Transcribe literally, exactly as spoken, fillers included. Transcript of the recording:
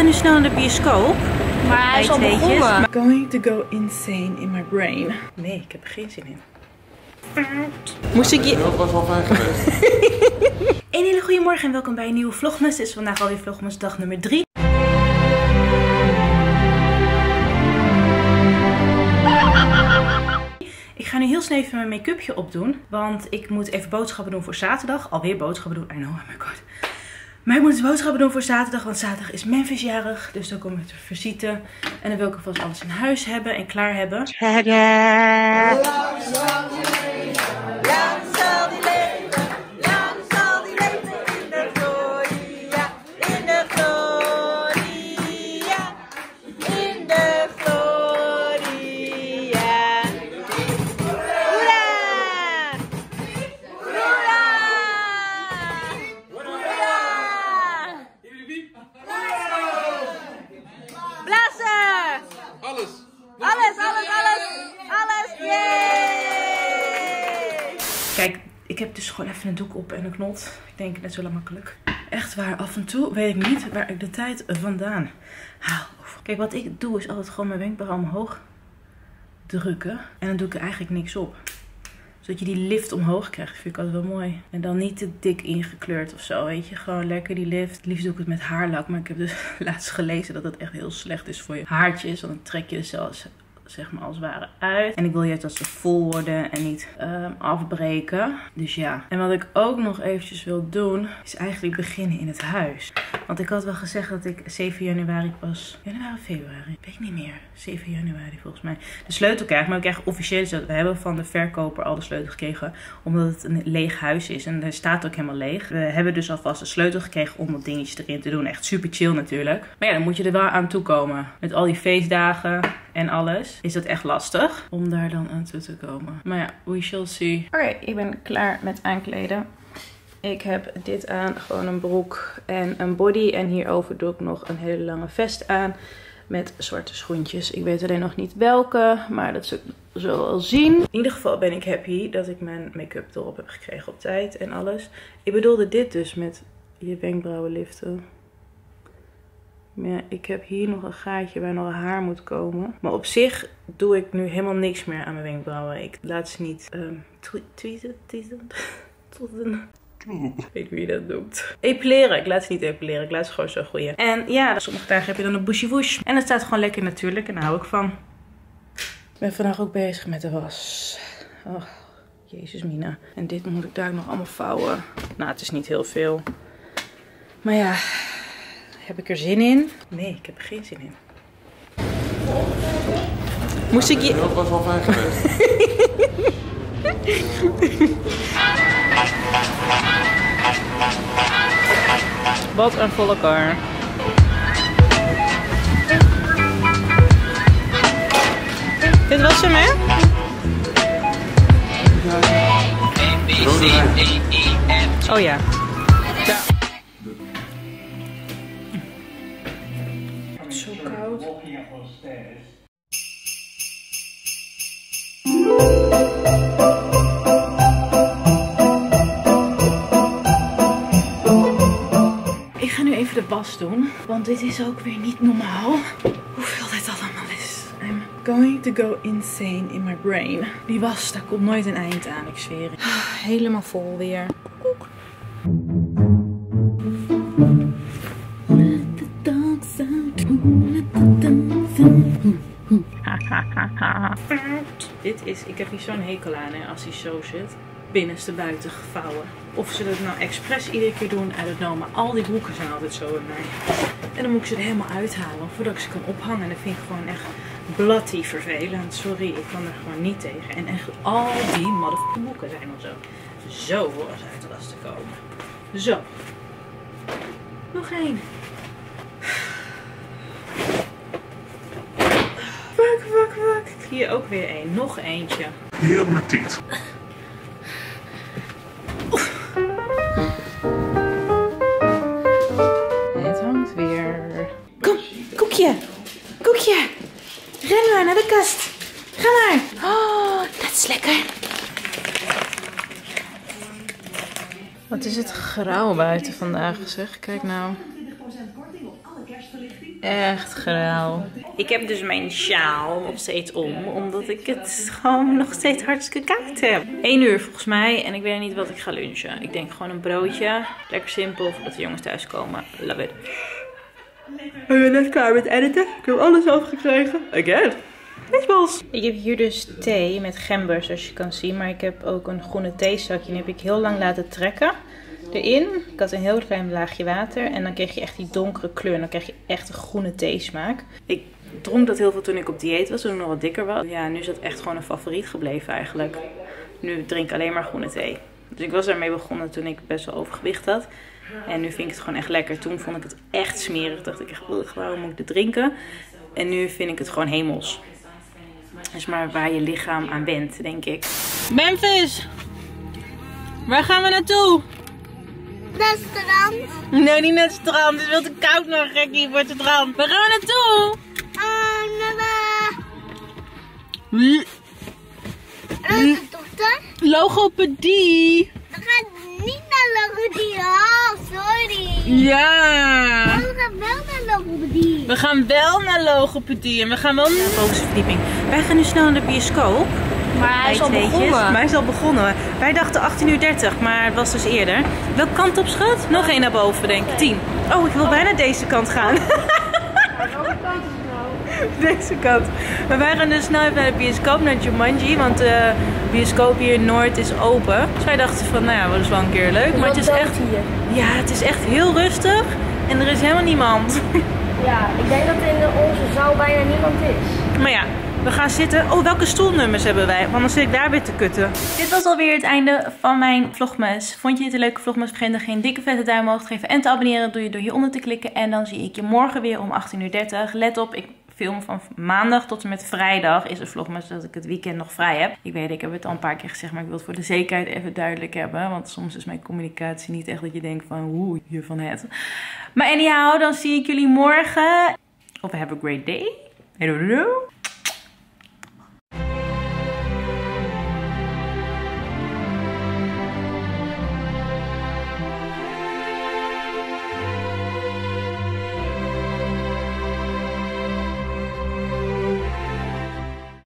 nu snel naar de bioscoop. Maar hij is al begonnen. Going to go insane in my brain. Nee, ik heb er geen zin in. Moest ik je... Dat was wel fijn geweest. Een hele goede morgen en welkom bij een nieuwe vlogmas. Het is vandaag alweer vlogmas dag nummer drie. Ik ga nu heel snel even mijn make-upje opdoen. Want ik moet even boodschappen doen voor zaterdag. Alweer boodschappen doen. I know, oh my god. Maar ik moet dus boodschappen doen voor zaterdag. Want zaterdag is Memphis jarig. Dus dan kom ik te visite. En dan wil ik alvast alles in huis hebben en klaar hebben. Tada! Alles. Alles, alles, alles, alles, yay! Kijk, ik heb dus gewoon even een doek op en een knot. Ik denk net zo lang makkelijk. Echt waar, af en toe weet ik niet waar ik de tijd vandaan haal. Kijk, wat ik doe is altijd gewoon mijn wenkbrauw omhoog drukken. En dan doe ik er eigenlijk niks op. Zodat je die lift omhoog krijgt, vind ik altijd wel mooi. En dan niet te dik ingekleurd of zo, weet je. Gewoon lekker die lift. Liefst doe ik het met haarlak. Maar ik heb dus laatst gelezen dat het echt heel slecht is voor je haartjes. Want dan trek je er zelfs, zeg maar, als het ware uit. En ik wil juist dat ze vol worden en niet um, afbreken. Dus ja. En wat ik ook nog eventjes wil doen, is eigenlijk beginnen in het huis. Want ik had wel gezegd dat ik zeven januari pas... Januari of februari? Weet ik niet meer. zeven januari volgens mij. De sleutel krijg. Maar ik krijg officieel... We hebben van de verkoper al de sleutel gekregen. Omdat het een leeg huis is. En er staat ook helemaal leeg. We hebben dus alvast de sleutel gekregen om wat dingetjes erin te doen. Echt super chill natuurlijk. Maar ja, dan moet je er wel aan toe komen. Met al die feestdagen en alles. Is dat echt lastig om daar dan aan toe te komen. Maar ja, we shall see. Oké, okay, ik ben klaar met aankleden. Ik heb dit aan, gewoon een broek en een body. En hierover doe ik nog een hele lange vest aan met zwarte schoentjes. Ik weet alleen nog niet welke, maar dat zul ik zo wel zien. In ieder geval ben ik happy dat ik mijn make-up erop heb gekregen op tijd en alles. Ik bedoelde dit dus met je wenkbrauwen liften. Maar ja, ik heb hier nog een gaatje waar nog haar moet komen. Maar op zich doe ik nu helemaal niks meer aan mijn wenkbrauwen. Ik laat ze niet um, tweeten, tweeten, tweeten. Ik weet niet hoe je dat doet. Epileren. Ik laat ze niet epileren. Ik laat ze gewoon zo groeien. En ja, sommige dagen heb je dan een bushy woosh. En dat staat gewoon lekker natuurlijk. En daar hou ik van. Ik ben vandaag ook bezig met de was. Oh, jezus mina. En dit moet ik daar nog allemaal vouwen. Nou, het is niet heel veel. Maar ja, heb ik er zin in? Nee, ik heb er geen zin in. Moest ik je... Dat was wel fijn geweest. Wat een volle kar. Dit was hem, hè? Oh ja. Ja. Het is zo koud. Ik ga nu even de was doen, want dit is ook weer niet normaal. Hoeveel dit allemaal is. I'm going to go insane in my brain. Die was, daar komt nooit een eind aan, ik zweer het. Helemaal vol weer. Koek. Dit is, ik heb hier zo'n hekel aan, hè, als hij zo zit. Binnenste buiten gevouwen. Of ze dat nou expres iedere keer doen, I don't know. Maar al die broeken zijn altijd zo bij mij. En dan moet ik ze er helemaal uithalen voordat ik ze kan ophangen. En dat vind ik gewoon echt bloody vervelend. Sorry, ik kan er gewoon niet tegen. En echt al die motherfucking broeken zijn al zo. Zo voor ons uit de was te komen. Zo. Nog één. Fuck, fuck, fuck. Hier ook weer één. Nog eentje. Heel petit. Het hangt weer. Kom, koekje. Koekje. Ren maar naar de kast. Ga maar. Oh, dat is lekker. Wat is het grauw buiten vandaag, zeg. Kijk nou. Echt grauw. Ik heb dus mijn sjaal nog steeds om, omdat ik het gewoon nog steeds hartstikke koud heb. één uur volgens mij en ik weet niet wat ik ga lunchen. Ik denk gewoon een broodje. Lekker simpel voordat de jongens thuis komen. Love it. Ik ben net klaar met editen. Ik heb alles overgekregen. Again. Ik heb hier dus thee met gember zoals je kan zien. Maar ik heb ook een groene theezakje. Die heb ik heel lang laten trekken. Erin. Ik had een heel klein laagje water. En dan kreeg je echt die donkere kleur. En dan krijg je echt een groene theesmaak. Ik dronk dat heel veel toen ik op dieet was. Toen ik nog wat dikker was. Ja, nu is dat echt gewoon een favoriet gebleven eigenlijk. Nu drink ik alleen maar groene thee. Dus ik was daarmee begonnen toen ik best wel overgewicht had. En nu vind ik het gewoon echt lekker. Toen vond ik het echt smerig. Dacht ik echt, waarom moet ik dit drinken? En nu vind ik het gewoon hemels. Dat is maar waar je lichaam aan went, denk ik. Memphis! Waar gaan we naartoe? Naar het strand. Nee, niet naar het strand. Het is veel te koud nog, gekkie, voor het strand. Waar gaan we naartoe? Uh, naar de... L Naar de dokter. Logopedie. We gaan niet naar logopedie. Oh, sorry. Ja. Oh, we gaan wel naar logopedie. We gaan wel naar logopedie en we gaan wel naar de bovenste verdieping. Wij gaan nu snel naar de bioscoop. Maar hij is al begonnen. Maar hij is al begonnen. Wij dachten achttien uur dertig, maar het was dus eerder. Welke kant op, schat? Nog één naar boven, denk ik. tien. Oh, ik wil bijna deze kant gaan. Deze kant. Maar wij gaan dus snel even naar de bioscoop, naar Jumanji. Want de bioscoop hier in Noord is open. Dus wij dachten van, nou ja, dat is wel een keer leuk. Maar het is echt, ja, het is echt heel rustig. En er is helemaal niemand. Ja, ik denk dat in onze zaal bijna niemand is. Maar ja, we gaan zitten. Oh, welke stoelnummers hebben wij? Want dan zit ik daar weer te kutten. Dit was alweer het einde van mijn vlogmas. Vond je dit een leuke vlogmas? Vergeet dan geen dikke vette duim omhoog te geven en te abonneren. Doe je door hieronder te klikken. En dan zie ik je morgen weer om achttien uur dertig. Let op, ik film van maandag tot en met vrijdag is een vlogmas, zodat ik het weekend nog vrij heb. Ik weet, ik heb het al een paar keer gezegd, maar ik wil het voor de zekerheid even duidelijk hebben. Want soms is mijn communicatie niet echt dat je denkt van, hoe je van het. Maar anyhow, dan zie ik jully morgen. Of have a great day. I don't know.